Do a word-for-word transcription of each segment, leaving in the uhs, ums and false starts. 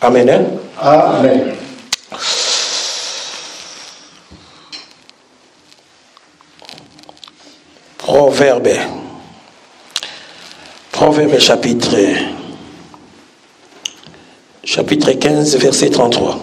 Amen. Hein? Amen. Proverbe. Proverbe chapitre, chapitre quinze, verset trente-trois.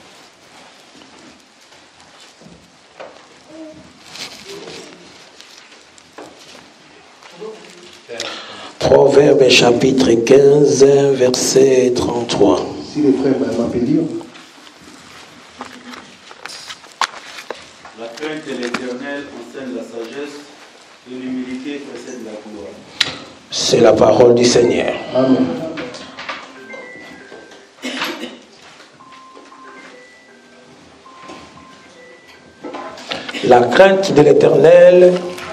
Proverbe chapitre quinze, verset trente-trois. Si les frères m'appellent lire. La crainte de l'Éternel enseigne la sagesse et l'humilité précède la gloire. C'est la parole du Seigneur. Amen. La crainte de l'Éternel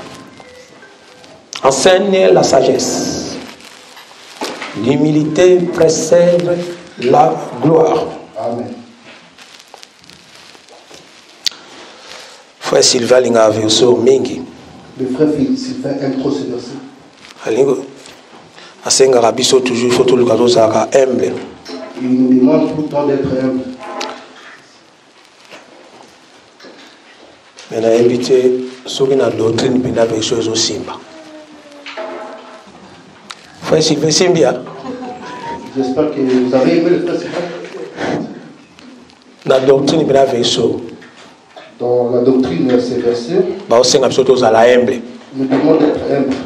enseigne la sagesse. L'humilité précède la gloire. Amen. Frère Sylvain Linga verso mingi. Le frère Sylvain aime trop ce verset. Alingo asenga biso toujours faut tout le cadeau ça humble. Il nous demande tout le temps d'être humble. Mais on a invité ceux qui ont la doctrine puis avec choses au Simba. Frère Sylvain Simbia. J'espère que vous avez aimé le frère Sylvain. La doctrine puis avec choses. Dans la doctrine de ces versets, Bah osenga biso tous à la humble. nous demandons d'être humble.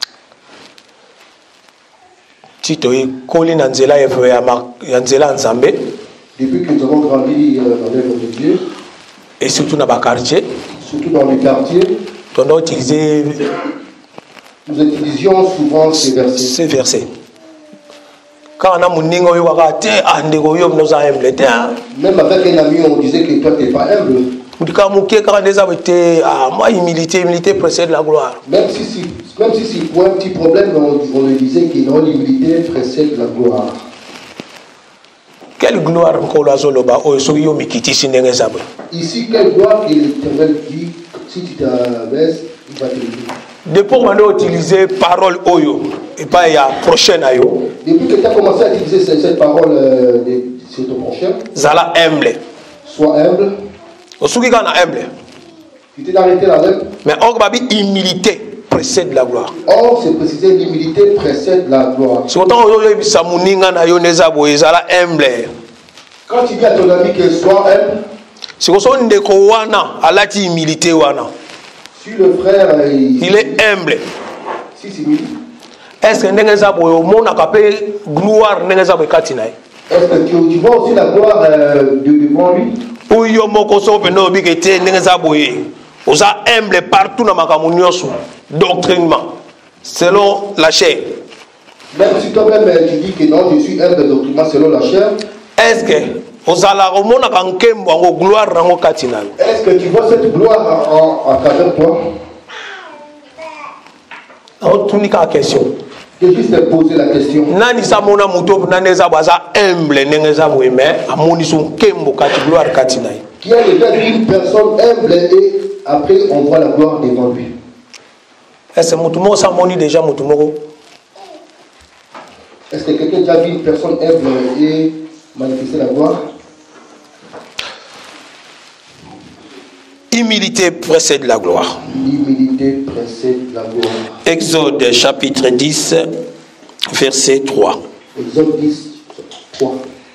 Tito koli na nzela ya nzela nzambe. Depuis que nous avons grandi dans l'œuvre de Dieu, Et surtout dans les quartiers. surtout dans les quartiers, On doit utiliser nous utilisions souvent ces versets. ces versets. Quand on a mon ningo yo wakate andego yo nous a humble te. Même avec un ami, on disait que toi, tu n'es pas humble. Mudika muke quand des abete ah moi humilité humilité précède la gloire. Même si, si, même si, si pour un petit problème, on, on le disait que non, l'humilité précède la gloire. Quelle gloire encore la zoloba o so yo mikiti sinenge zabwe. Ici, quelle gloire que l'Éternel dit, si tu t'abaisses, il va te le dire. Depuis qu'on a utilisé parole oyo et pas il y a prochaine ayo. Depuis que tu as commencé à utiliser cette, cette parole euh, de, sur ton prochain, Zala humble. sois humble. Osuki kana humble. Tu t'es arrêté là même. Mais or babi humilité précède la gloire. Or, c'est précisé, l'humilité précède la gloire. C'est autant oyo samuninga na yo nezabo ezala humble. Quand tu dis à ton ami que sois humble, C'est que son ndeko wana alati humilité wana. si le frère euh, il, Il est humble. si c'est lui, Est-ce que ndenge zabo yo mona kapé gloire ndenge zabo kati na ye? est-ce que tu, tu vois aussi la gloire euh, de, devant lui? Oyo moko so pe no bikete ndenge zabo ye. Oza humble partout na makambo nyonso doctrinement selon la chair. Même si toi-même euh, tu dis que non, je suis humble doctrinement selon la chair, Est-ce que ozala komona ka nkembo ngo gloire nango kati na yo? est-ce que tu vois cette gloire en, en, à travers toi? Otunika question. Je vais juste te poser la question. Nani sa mona muto nane zabo aza humble ndenge zabo ye mais amoni son nkembo kati gloire kati na ye. Qui a déjà vu une personne humble et après on voit la gloire devant lui? Est-ce que mutumo sa moni déjà mutumoko? Est-ce que quelqu'un a déjà vu une personne humble et manifester la gloire? Humilité précède la gloire. L'humilité précède la gloire. Exode chapitre dix, verset trois. Exode dix, trois.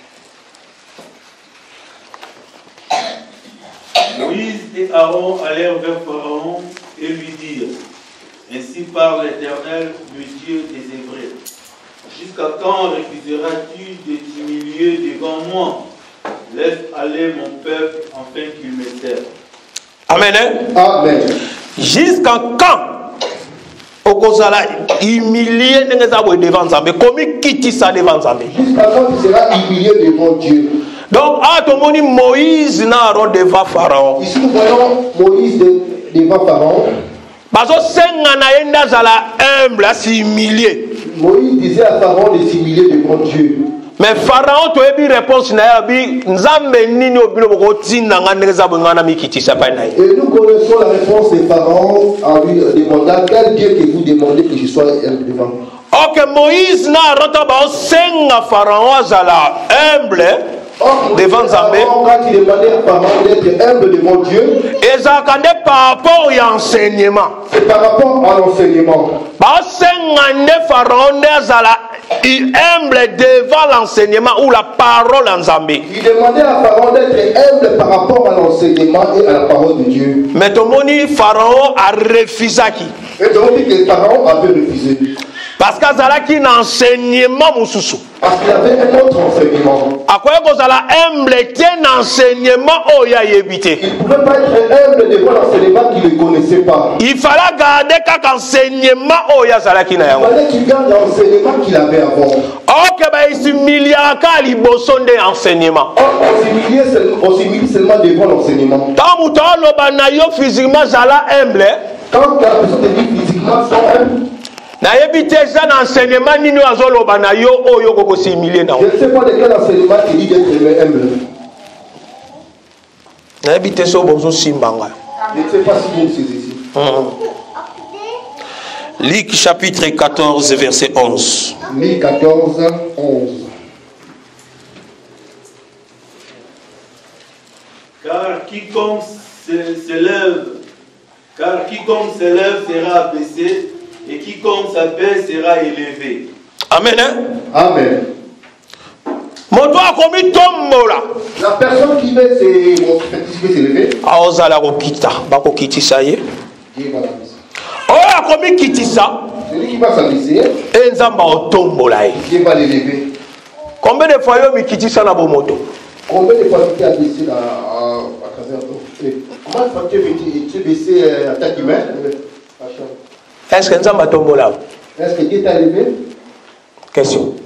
Moïse et Aaron allèrent vers Pharaon et lui dirent: Ainsi parle l'Éternel, le Dieu des Hébreux. Jusqu'à quand refuseras-tu de t'humilier devant moi? Laisse aller mon peuple afin qu'il me serve. Amen. Hein? Amen. Jusqu'à quand okozala humilié devant Nzambe? Comment quitter ça devant Nzambe? Jusqu'à quand tu seras humilié devant Dieu? Donc, à ton moment, Moïse n'a pas devant Pharaon. Ici nous voyons Moïse de, devant Pharaon. Parce que c'est un humble, c'est humilié. Moïse disait à Pharaon de s'humilier devant Dieu. Mais Pharaon, tu as une réponse, Nzambe nini obilo boko tinda ngane zabo ngana mikitisa pa nayi. Et nous connaissons la réponse de Pharaon en lui demandant quel Dieu que vous demandez que je sois devant. Ok, Moïse n'a rota ba senga Pharaon azala humble. devant Zambé. Quand il demandait à Pharaon d'être humble devant Dieu, Et ça par rapport à l'enseignement. c'est par rapport à l'enseignement. Parce que Pharaon est humble devant l'enseignement ou la parole en Zambé. Il demandait à Pharaon d'être humble par rapport à l'enseignement et à la parole de Dieu. Mais tout le monde, Pharaon a refusé. Et donc que Pharaon avait refusé. Parce qu'il y a un enseignement moussoussou. Parce qu'il y avait un autre enseignement. À quoi vous allez humble un enseignement où il y a évité. Il ne pouvait pas être humble devant l'enseignement qu'il ne connaissait pas. Il fallait garder quelques enseignements où il y a Il fallait qu'il garde l'enseignement qu'il avait avant. Ok, bah il s'humilie à il bosse des enseignements. On s'humilie seulement devant l'enseignement. Tant ou tant le banayo physiquement j'allais humble. Quand la personne te dit physiquement sont humbles. Na évité ça enseignement ni nous azolo banayo o yo ko s'humilier na. Je ne sais pas de quel enseignement tu dis d'être humble. Na évité ça bozo simbanga. Je ne sais pas si vous saisissez. Luc chapitre quatorze verset onze. Luc quatorze, onze. Car quiconque s'élève, car quiconque s'élève sera abaissé, et quiconque s'abaisse sera élevé. Amen. Hein? Amen. Moto a commis tombola. La personne qui veut s'élever, aozala kokita bako kitisa ye. Dieu va l'abaisser. Oyo a commis kitisa. Celui qui va s'abaisser, et nzamba otombola ye. Dieu va l'élever. Combien de fois yo mi kitisa na bo moto? Combien de fois tu t'es abaissé à, à, à travers toi? Comment tu t'es baissé à ta humaine? Est-ce que nzamba tombola? Est-ce que Dieu t'a élevé? Question.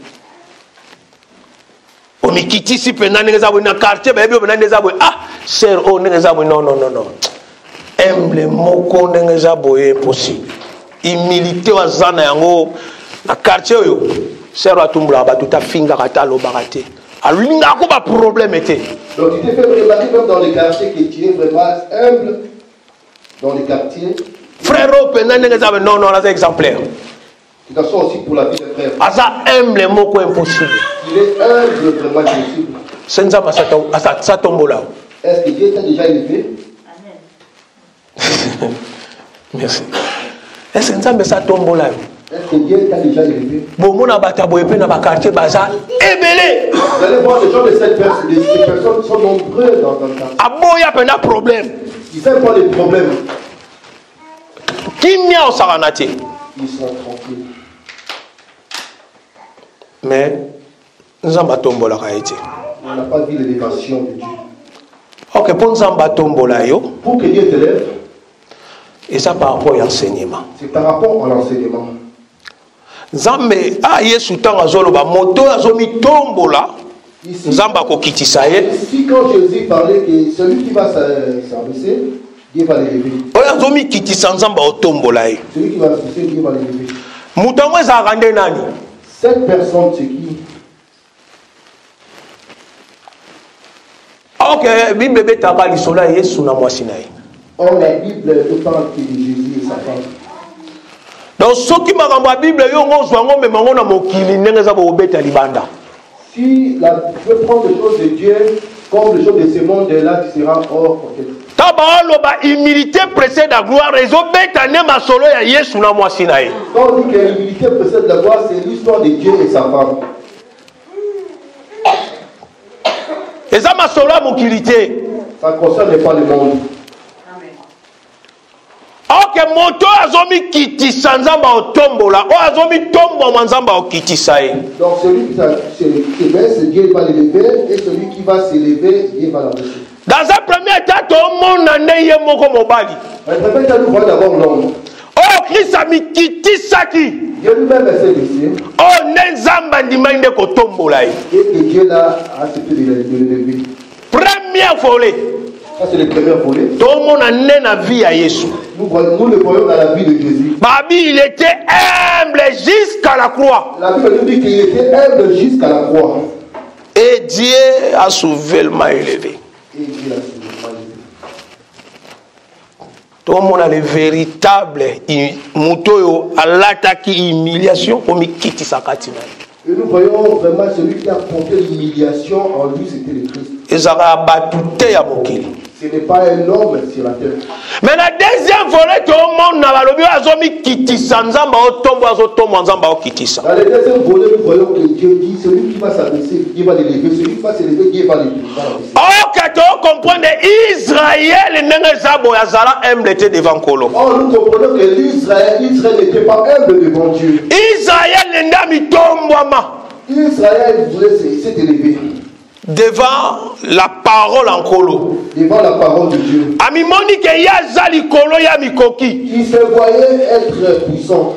O mi kitisi pena neza bo na quartier ba ebio neza bo ah sir o neza bo non non non non. Emble moko neza bo impossible. Humilité wa zana yango na quartier yo. Sir atumbula ba tuta finga kata lo bakate. Alinga ko ba problème était. Donc tu t'es fait remarquer même dans les quartiers que tu es vraiment humble dans les quartiers. Frère o pena neza bo non non là c'est exemplaire. De toute façon aussi pour la vie des frères. Asa humble moko impossible. Il est humble vraiment impossible. Senza masata asa satombola. Est-ce que Dieu t'a déjà élevé? Amen. Merci. Est-ce que nzambe satombola? Est-ce que Dieu t'a déjà élevé? Bon mon abata boye pe na ba quartier baza ebele. Vous allez voir les gens de cette personne, de ces personnes sont nombreux dans le quartier. Aboya pe na problème. Ils savent pas les problèmes. Kimia osaranati. Ils sont tranquilles. Mais nzamba tombola ka ete. On n'a pas vu l'élévation de Dieu. OK, pour nzamba tombola yo, Pour que Dieu t'élève, et ça par rapport à l'enseignement. c'est par rapport à l'enseignement. Nzambe a yesu tanga zolo ba moto azomi tombola. Nzamba ko kitisa ye. Ici, quand Jésus parlait que celui qui va s'abaisser, Dieu va l'élever. Oya azomi kitisa nzamba o tombola ye. Celui qui va s'abaisser, Dieu va l'élever. Mutango za rande nani? Cette personne, c'est qui? OK, Bible betaka lisola Yesu na mwasi na ye. Or, la Bible nous parle que de Jésus et sa femme. Donc soki makambo ya Bible yo ngozwa ngombe mango na mokili ndenge za bo beta libanda. Si la, tu veux prendre les choses de Dieu comme les choses de ce monde-là, tu seras hors contexte. Taba loba humilité précède la gloire, rezo beta ne masolo ya Yesu na mwasi na ye. Quand on dit que l'humilité précède la gloire, c'est l'histoire de Dieu et sa femme. Et ça masolo ya mokilité. Ça ne concerne pas le monde. OK, moto azomi kitisa nzamba otombola, o azomi tombo nzamba okitisa ye. Donc celui qui s'élève, Dieu va l'élever, et celui qui va s'élever, Dieu va l'abaisser. Dans un premier temps, tout le monde a ye moko mobali. Le premier temps, nous voyons d'abord l'homme. Oh, Christ a mis kitisaki. Dieu lui-même s'est baissé. Oh, nenzamba ndimande ko tombola ye. Et que Dieu l'a accepté de l'élever. Première volée. Ça, c'est le premier volet. Tout le monde a né la vie à Jésus. Nous, voyons, nous le voyons dans la vie de Jésus. Babi, il était humble jusqu'à la croix. La Bible nous dit qu'il était humble jusqu'à la croix. Et Dieu a souverainement élevé. Et Dieu l'a souverainement élevé. Tout le monde a le véritable moutoyo à l'attaque humiliation au mikiti sakatina. Et nous voyons vraiment celui qui a porté l'humiliation en lui, c'était le Christ. Ce n'est pas un homme sur la terre. Mais la deuxième volet, tout le monde n'a pas le kitisa. Dans le deuxième volet, nous voyons que Dieu dit celui qui va s'abaisser, Dieu va l'élever. Celui qui va s'élever, Dieu va l'élever. Oh, quand on comprend Israël devant Kolo. Oh, nous comprenons que l'Israël, Israël n'était pas humble devant Dieu. Israël Israël voulait s'est élevé. Devant la parole en Kolo. Devant la parole de Dieu. Ami Monique Yazali Kolo ya mikoki. Il se voyait être puissant.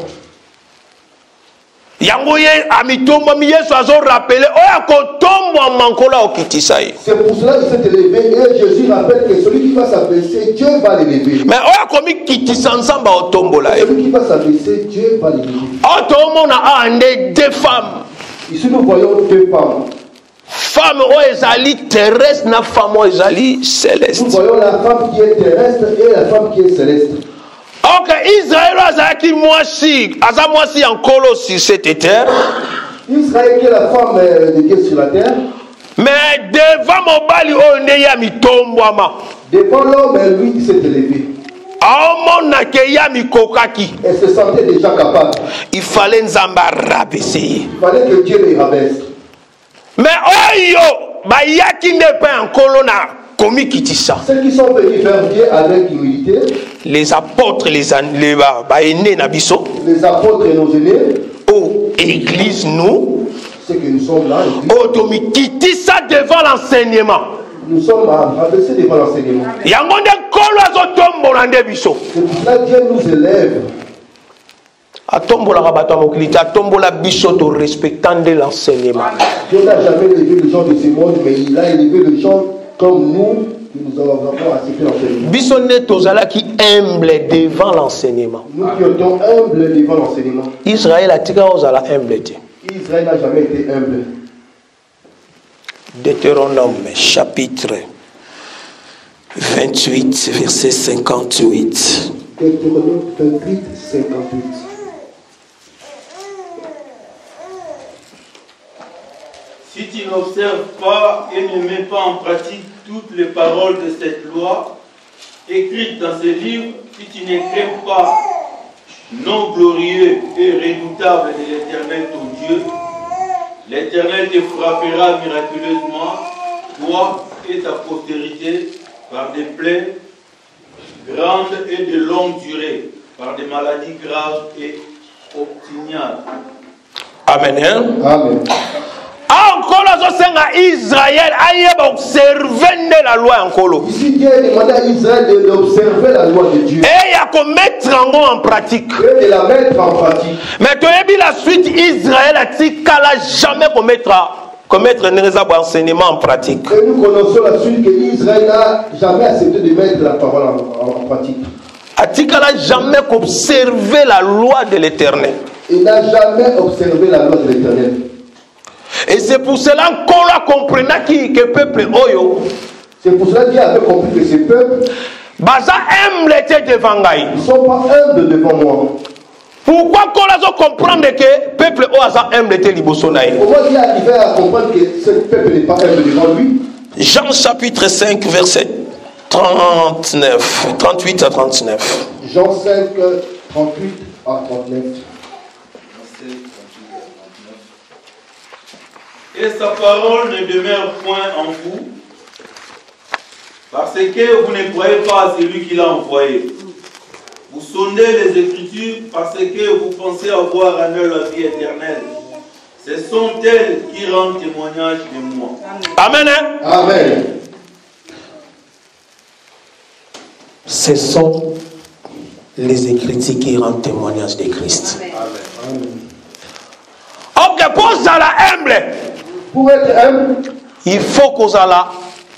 Yangoye amitomba mi Yesu azo rappeler oya kotomba mankola okitisai. C'est pour cela qu'il s'est élevé et Jésus rappelle que celui qui va s'abaisser, Dieu va l'élever. Mais oya komi kitisa nsamba otombola. Celui qui va s'abaisser, Dieu va l'élever. Otomona ande deux femmes. Ici nous voyons deux femmes. Femme ou ezali terrestre na femme ou ezali céleste. Nous voyons la femme qui est terrestre et la femme qui est céleste. Ok, Israël azaki moisi, aza moisi en Kolo sur cette terre. Israël qui est la femme de Dieu sur la terre. Mais devant mobali o neya mitombwama. Devant l'homme, lui il s'est élevé. Aomona ke ya mikokaki. Elle se sentait déjà capable. Il fallait nzamba rabaisser. Il fallait que Dieu les rabaisse. Mais oyo bayaki ne pas en colonna komi kitisa. Ceux qui sont venus vers Dieu avec humilité. Les apôtres, les les ba aînés na biso. Les apôtres et nos aînés. Oh église nous. C'est que nous sommes là. Oh domi kitisa devant l'enseignement. Nous sommes rabaissés devant l'enseignement. Yangonde kolo azotombo na nde biso. C'est pour cela que Dieu nous élève. Atombola rabato mokilita atombola biso to respectant de l'enseignement. Dieu n'a jamais élevé les gens de ce monde, mais il a élevé les gens comme nous, qui nous avons vraiment accepté l'enseignement. Biso ne tozala qui humble devant l'enseignement. Nous qui étions humbles devant l'enseignement. Israël a tika ozala humble. Israël n'a jamais été humble. Deutéronome chapitre vingt-huit verset cinquante-huit. Deutéronome vingt-huit cinquante-huit. Si tu n'observes pas et ne mets pas en pratique toutes les paroles de cette loi écrites dans ce livre, si tu ne crains pas, nom glorieux et redoutable de l'Éternel ton Dieu, l'Éternel te frappera miraculeusement, toi et ta postérité, par des plaies grandes et de longue durée, par des maladies graves et obstinales. Amen. Amen. Encore Israël a observé la loi encore. Ici Dieu demande à Israël d'observer la loi de Dieu. Et il y a qu'on mettre en pratique. Et de la mettre en pratique. Mais tu as vu la suite Israël a dit qu'elle n'a jamais commettre commettre un enseignement en pratique. Et nous connaissons la suite que Israël n'a jamais accepté de mettre la parole en, en pratique. A dit qu'elle n'a jamais observé la loi de l'Éternel. Il n'a jamais observé la loi de l'Éternel. Et c'est pour cela qu'on a compris que le peuple Oyo. C'est pour cela qu'il avait compris que ce peuple. Baza humble était devant Gaï. Ils ne sont pas humbles devant moi. Pourquoi qu'on a comprendre que le peuple Oyo humble était libosonaï? Comment il est arrivé à comprendre que ce peuple n'est pas humble devant lui? Jean chapitre cinq verset trente-neuf, trente-huit à trente-neuf. Jean cinq, trente-huit à trente-neuf. Et sa parole ne demeure point en vous, parce que vous ne croyez pas à celui qui l'a envoyé. Vous sondez les Écritures parce que vous pensez avoir en eux la vie éternelle. Ce sont elles qui rendent témoignage de moi. Amen. Amen. Ce sont les Écritures qui rendent témoignage de Christ. Amen. Ok, pour ça la humble. Pour être humble, il faut qu'on ait la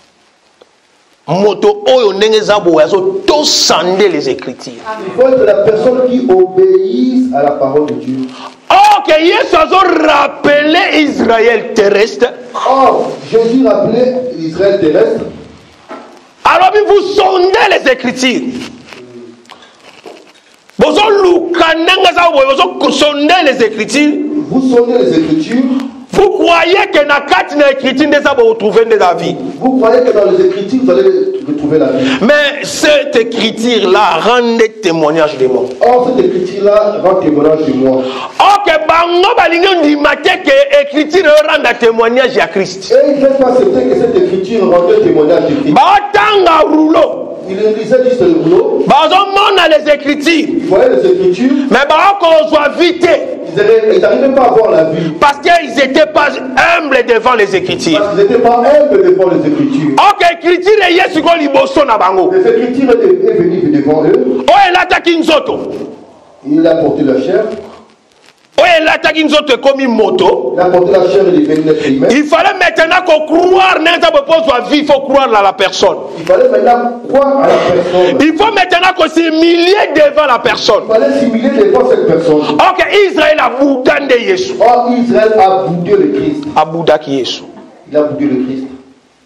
moto oyo nengezabo yazo to sande les Écritures. Il faut être la personne qui obéisse à la parole de Dieu. Ok, Yesu azo rappeler Israël terrestre. Or, Jésus rappelait l'Israël terrestre. Alors vous sondez les Écritures. Vous sondez les Écritures. Vous sondez les Écritures. Vous croyez que dans quatre écritures, vous retrouvez de la vie. Vous croyez que dans les Écritures, vous allez retrouver la vie. Mais cette écriture-là rend des témoignages de moi. Or, cette écriture-là rend témoignage de moi. Ok, bango balingo di matin que l'écriture rend un témoignage à Christ. Et il ne veut pas accepter que cette écriture rende un témoignage de Christ. Batanga rouleau. Il lisait juste le rouleau. Bazomona les écritures. Il voyait les Écritures. Mais qu'on soit vite. Ils n'arrivaient pas à voir la vie. Parce qu'ils n'étaient pas humbles devant les Écritures. Parce qu'ils n'étaient pas humbles devant les Écritures. Ok, l'écriture est yesu ko liboso na bango. Les Écritures est venue devant eux. Oh, elle attaque une zoto. Il a porté la chair. Oh, elle attaque une zoto comme une moto. Il a porté la chair et il est venu d'être humain. Il fallait maintenant qu'on croire, il faut croire à la personne. Il fallait maintenant croire à la personne. Il faut maintenant qu'on s'humilie devant la personne. Il fallait s'humilier devant cette personne. Ok, Israël a boudé de Jésus. Or, Israël a boudé le Christ. A boudé Jésus. Il a boudé le Christ.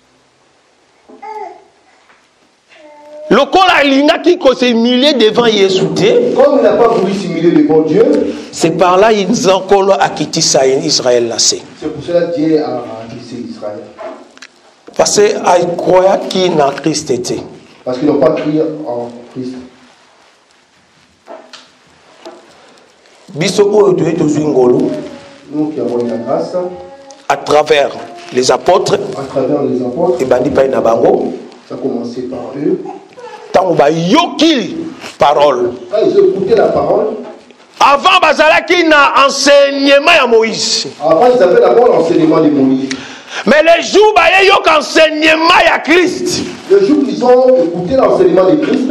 Le col a linga qui s'est humilié devant Jésus. Comme il n'a pas voulu s'humilier devant Dieu, c'est par là qu'ils ont quitté Israël. C'est pour cela que Dieu a quitté Israël. Parce qu'ils croyaient qu'il n'a Christ été. Parce qu'ils n'ont pas crié en Christ. Nous qui avons eu la grâce, à travers les apôtres, à travers les apôtres, et bandi pa na bango, ça a commencé par eux. Tant ba yoki parole. Quand ils ont écouté la parole, avant bazalaki na enseignement ya Moïse. Avant ils avaient d'abord l'enseignement de Moïse. Mais les jours ba yok enseignement ya Christ. Le jour qu'ils ont écouté l'enseignement de Christ,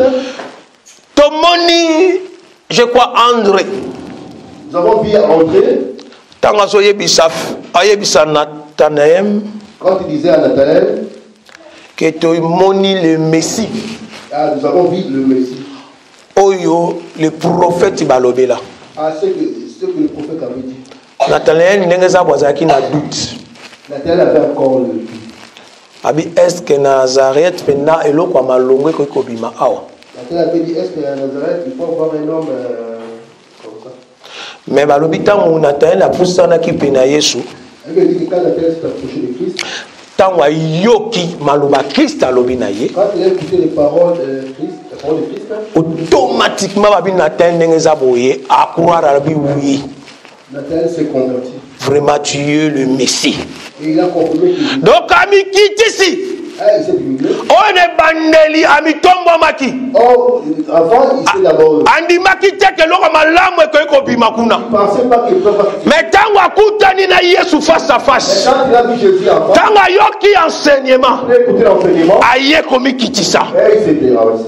Tomoni, je crois André. Nous avons vu André. Tant asoye bisaf, aye Nathanaël. Quand il disait à Nathanaël que Tomoni le Messie. Ah, nous avons vu le Messie. Oyo, le prophète Balobela. Ah, ce que, ce que le prophète avait dit. Nathanaël n'engeza boisaki na doute. Nathanaël avait encore le doute. Abi est-ce que Nazareth pena eloko malongwe ko kobima awa. Nathanaël avait dit est-ce que à Nazareth il faut avoir un homme euh, comme ça. Mais balobi tango Nathanaël a poussana ki pena Yesu. Il avait dit que quand Nathanaël s'est approché de Christ, tango yoki maloba Christ alobi na ye. quand il a écouté les paroles de Christ, les paroles de Christ, automatiquement babi Nathanaël n'engeza boye a croire à bi oui. Nathanaël s'est converti. Vraiment tu es le Messie. Et il a confirmé qu'il donc ami kitisi. Ah, il s'est humilié. On est bandeli ami tombo maki. Oh, avant il s'est d'abord. Andi maki teke loko malamu e ko bima kuna. Il pensait pas qu'il pouvait pas. Mais tango akutani na Yesu face à face. Mais quand il a vu Jésus en face, tango yoki enseignement. Il a écouté l'enseignement. Aye komi kitisa. Et il s'était ramassé.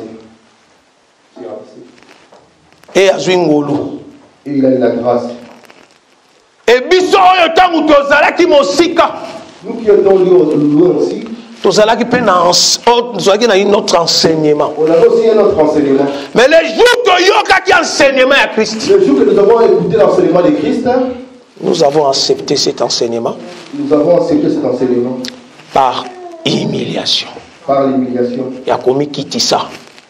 Il s'est ramassé. Et azwingolu. Et il a eu la grâce. Et biso oyo tango tozalaki mosika. Nous qui étions loin aussi. Tozalaki pe na tozalaki na notre enseignement. On avait aussi un autre enseignement. Mais les jours toyokaki enseignement à Christ. Le jour que nous avons écouté l'enseignement de Christ, nous avons accepté cet enseignement. Nous avons accepté cet enseignement par humiliation. Par l'humiliation. Yakomi kitisa.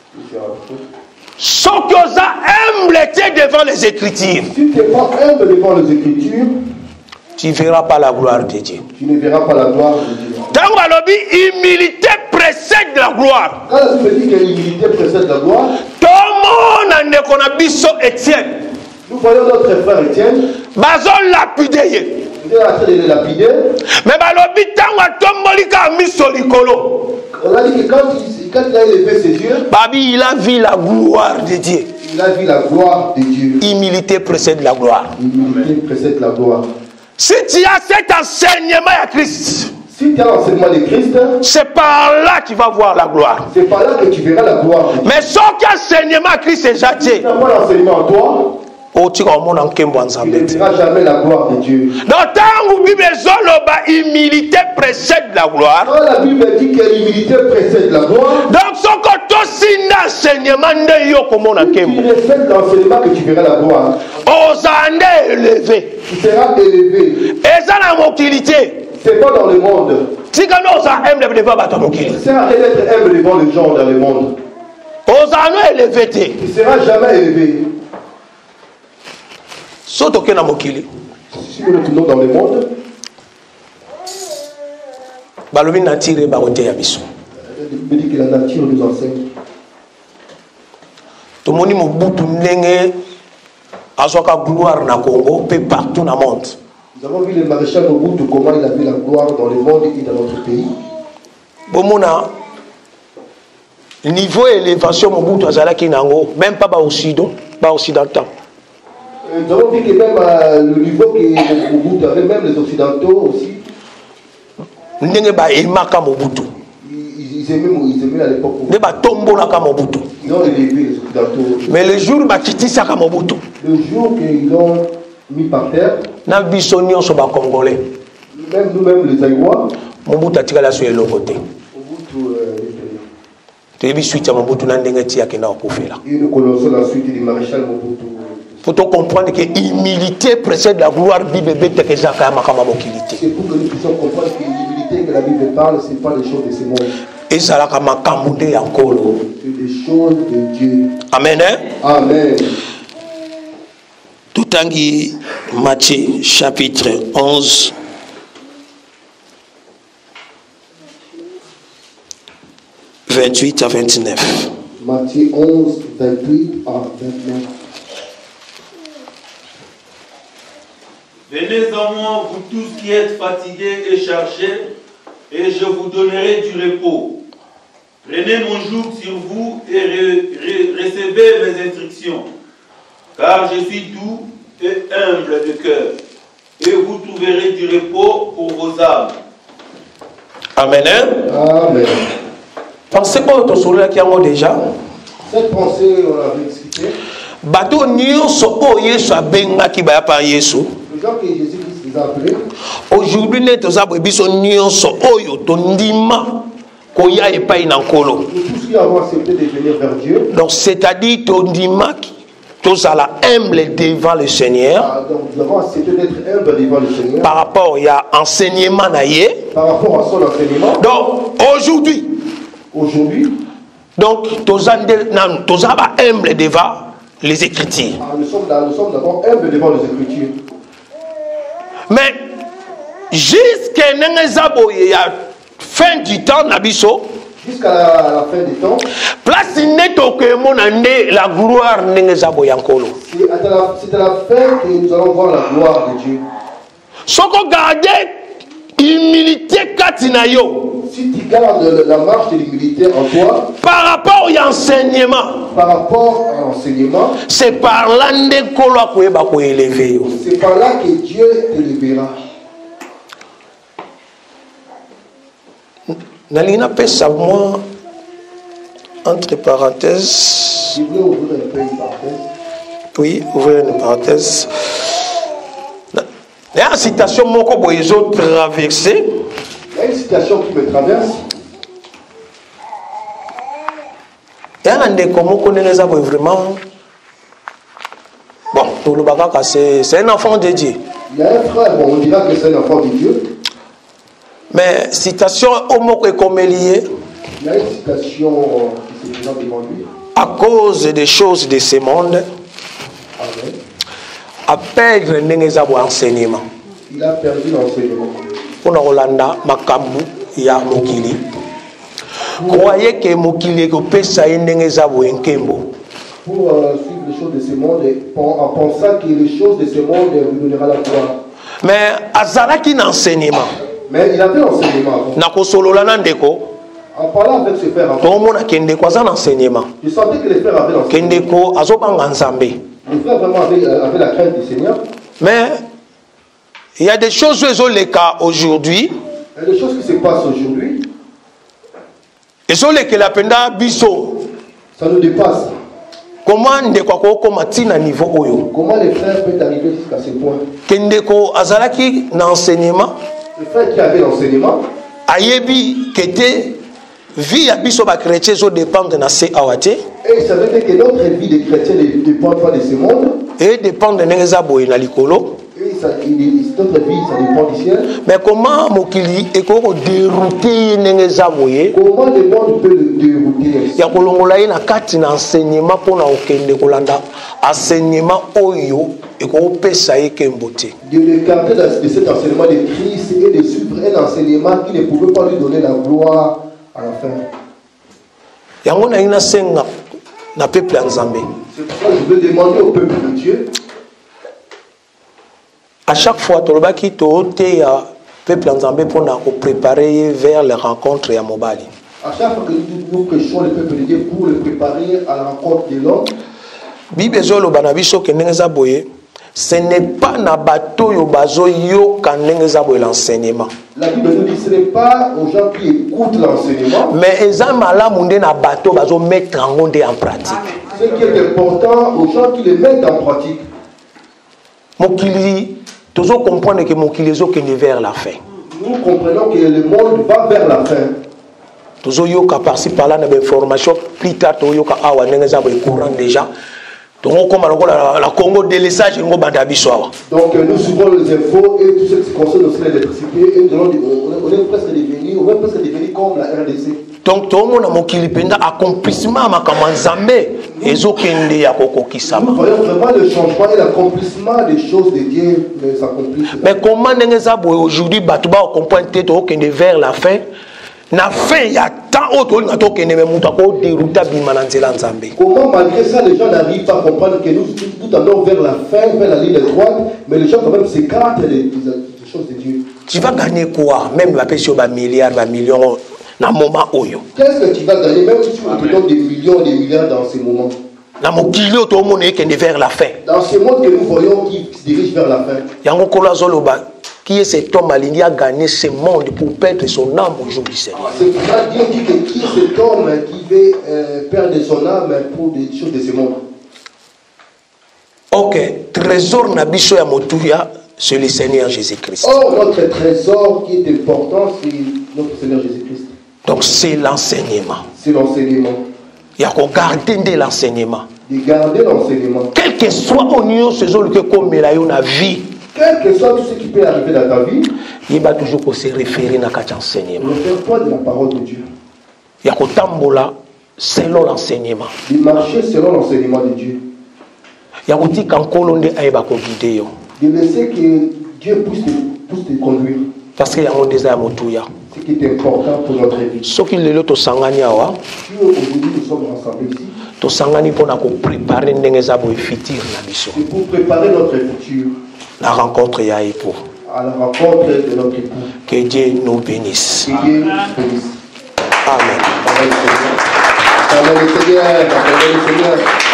Sans que ça humble devant les Écritures. Si tu n'es pas humble devant les Écritures, tu ne verras pas la gloire de Dieu. Tu ne verras pas la gloire de Dieu. Tant que l'humilité précède la gloire. Quand la Bible dit que l'humilité précède la gloire, tout le monde a un biso Étienne. Nous voyons notre frère Étienne. Bazon lapidé. Il est en train de le lapider. Mais balobi tango tombolika miso likolo. On a dit que quand il, quand il a élevé ses yeux, Babi, il a vu la gloire de Dieu. Il a vu la gloire de Dieu. Humilité précède la gloire. Humilité précède la gloire. Si tu as cet enseignement à Christ, si tu as l'enseignement de Christ, c'est par là que tu vas voir la gloire. C'est par là que tu verras la gloire. Mais sans qu'enseignement à Christ est jeté, si tu n'as pas l'enseignement en toi, oh, tu ne verras jamais la gloire de Dieu. Donc, tant que l'humilité précède la gloire, quand la Bible dit que l'humilité précède la gloire, donc son côté enseignement de yo comme on a tu respectes l'enseignement que tu verras la gloire. Osande élevé. Tu seras élevé. Et ça la mobilité. C'est pas dans le monde. Si quand on s'aime devant bateau mobilité. Tu seras être humble devant les gens dans le monde. Osande élevé. Tu seras jamais élevé. soto ke na mokili Si nous retournons dans le monde, balobi nature ba kote ya biso il dit que la nature nous enseigne. tomoni mobutu ndenge azwaka gloire na Congo pe partout na monde. Nous avons vu le maréchal Mobutu, comment il a vu la gloire dans le monde et dans notre pays. Bomona niveau élévation Mobutu azalaki nango même pas ba occident, ba occidental. Nous avons vu que même euh, le niveau que Mobutu avait, même les occidentaux aussi. Ndenge ba emaka Mobutu. Ils, ils aimaient ils aimaient à l'époque. Ne ba tombolaka Mobutu. Ils ont élevé les occidentaux. Mais le jour ba kitisaka Mobutu. Le jour qu'ils l'ont mis par terre. Na biso nyonso ba congolais. Même nous-mêmes les Aïwa. Mobutu atikala so eloko te. Mobutu euh, tu es suite à Mobutu na ndenge ti akenda okufela. Et nous connaissons la suite du maréchal Mobutu. Faut comprendre que l'humilité précède la gloire. Bible bête que Zaka makama mokilité. C'est pour que nous puissions comprendre que l'humilité que la Bible parle, ce n'est pas des choses de ce monde. Et ça la makambude yankolo. C'est des choses de Dieu. Amen. Hein? Amen. Tout angi Matthieu chapitre onze. vingt-huit à vingt-neuf. Matthieu onze, vingt-huit à vingt-neuf. Venez à moi, vous tous qui êtes fatigués et chargés, et je vous donnerai du repos. Prenez mon joug sur vous et re, re, recevez mes instructions, car je suis doux et humble de cœur, et vous trouverez du repos pour vos âmes. Amen. Amen. Pensez quoi au soleil qui a déjà? Cette pensée, on l'avait discuté. Bateau nyonso o Yesu abenga ki ba pa Yesu. Les gens que Jésus-Christ les a appelés. Aujourd'hui ne toza biso nyonso oyo tondima koya epai na nkolo. Nous tous qui avons accepté de venir vers Dieu. Donc c'est-à-dire tondima tozala humble devant le Seigneur. Ah, donc nous avons accepté d'être humble devant le Seigneur. Par rapport il y a enseignement na ye. Par rapport à son enseignement. Donc aujourd'hui. Aujourd'hui. Donc toza nan toza ba humble devant les Écritures. Ah, nous sommes là, nous sommes d'abord humbles devant les Écritures. Mais jusqu'à la fin du temps, jusqu'à la, la fin du temps, place la gloire c'est à la, c'est à la fin que nous allons voir la gloire de Dieu. Si vous gardez l'humilité, si tu gardes la marche de l'humilité en toi, par rapport à l'enseignement, par rapport à l'enseignement, c'est par là que c'est par là que Dieu t'élèvera. Nalina pesa moi entre parenthèses. Je voulais ouvrir un peu une parenthèse. Oui, ouvrir une parenthèse. Il y a une citation que les autres traversent. Il y a une citation qui me traverse. Il y a un ndeko moko ndenge vraiment. Bon, tout le bagage c'est un enfant de Dieu. Il y a un frère, bon, on dira que c'est un enfant de Dieu. Mais citation au mot est comme lié. Il y a une citation qui se présente devant lui. À cause des choses de ce monde. Amen. À perdre n'engezabo enseignement. Il a perdu l'enseignement. Pour nous Rolanda makambu ya mokili. Croyez que mokili ko pesa n'engezabo enkembo. Pour euh, suivre les choses de ce monde en pensant que les choses de ce monde lui donnera la gloire. Mais azalaki n'enseignement. Mais il avait l'enseignement. Nakosolola nandeko. En parlant avec ses frères, tout le monde a kendeko aza l'enseignement. Je sentais que les frères avaient l'enseignement. Kendeko azobanga nzambe. Les frères vraiment avaient, avaient la crainte du Seigneur. Mais il y a des choses les cas aujourd'hui. Il y a des choses qui se passent aujourd'hui. Et sur lesquelles la penda biso. Ça nous dépasse. Comment ndeko ko matina niveau oyo? Comment les frères peuvent arriver jusqu'à ce point? Kendeko azalaki na enseignement. Les frères qui avaient l'enseignement. Ayebi kete vie à biso ba chrétien zo dépendre na se awate. Et il savait que notre vie de chrétien ne dépend pas de ce monde. Et dépend de nengeza boye na likolo. Et ça, il, notre vie, ça dépend du ciel. Mais comment mokili eko dérouter nengeza boye? Comment le monde peut le dérouter? Ya kolongola na kati na enseignement pour na okende kolanda enseignement oyo de l'écarter de cet enseignement de Christ et de suivre un enseignement qui ne pouvait pas lui donner la gloire à la fin. C'est pour ça que je veux demander au peuple de Dieu. À chaque fois, tu as dit que peuple nzambe pour préparer vers les rencontres à Mobali. À chaque fois que nous prêchons le peuple de Dieu pour le préparer à la rencontre de l'homme. Bible zolo banabiso ke ndengeza boye, ce n'est pas na bato yo bazo yo ka ndengeza boye l'enseignement. La Bible nous dit ce n'est pas aux gens qui écoutent l'enseignement. Mais eza malamu nde na bato bazo mettre en monde en pratique. Ce qui est important aux gens qui le mettent en pratique. Mokili toujours comprendre que mokili zo kende vers la fin. Nous comprenons que le monde va vers la fin. Toujours yo ka par-ci par là na information plus tard to yo ka awa ndengeza boye courant déjà. Donc la Congo délaissage ngo banda biso. Donc nous suivons les infos et tout ce qui concerne aussi l'électricité et nous allons on est presque devenu on est presque devenu comme la R D C. Donc tout le monde a mokili penda accomplissement makama nzambe ezokende ya kokokisama. Nous voyons vraiment le changement et l'accomplissement des choses de Dieu s'accomplissent. Mais comment ndengeza boye aujourd'hui batu ba comprendre te to kende vers la fin. Na fin il y a tant autre na to kende même muta ko dérouta bima na nzela nzambe. Comment malgré ça les gens n'arrivent pas à comprendre que nous nous tendons vers la fin, vers la ligne droite, mais les gens quand même s'écartent des, des choses de Dieu. Tu vas gagner quoi? Même va payer sur ba milliards, ba millions na moment oyo. Qu'est-ce que tu vas gagner même si tu te donnes des millions et des milliards dans ces moments? Na mokili to monde kende vers la fin. Dans ce monde que nous voyons qui se dirige vers la fin. Yango kola zoloba qui est cet homme aligné à gagner ce monde pour perdre son âme au jour du Seigneur. C'est pour ça Dieu dit que qui est cet homme qui veut euh, perdre son âme pour des choses de ce monde. Ok, trésor nabiso ya motuya, c'est le Seigneur Jésus-Christ. Oh, notre trésor qui est important, c'est notre Seigneur Jésus-Christ. Donc c'est l'enseignement. C'est l'enseignement. Il y a qu'on garder l'enseignement. De garder l'enseignement. Quel que soit l'union, c'est ce que comme il y a une vie. Quel que soit tout ce qui peut arriver dans ta vie, il va toujours se référer à l'enseignement. Réfère-toi de la parole de Dieu. Il y a qu'on tambola selon l'enseignement. De marcher selon l'enseignement de Dieu. Il y a qu'on dit qu'en colonne aïba ko guider. De laisser que Dieu puisse te, puisse te conduire. Parce qu'il y a un désir motuya. Ce qui est important pour notre vie. Ce qui est là, to sangani awa. Aujourd'hui nous sommes rassemblés ici. To sangani pour nous préparer n'engeza boy futur na biso. C'est pour préparer notre futur. La rencontre ya époux. À la rencontre de notre époux. Que Dieu nous bénisse. Que Dieu nous bénisse. Amen. Amen. Amen. Seigneur. Amen. Seigneur.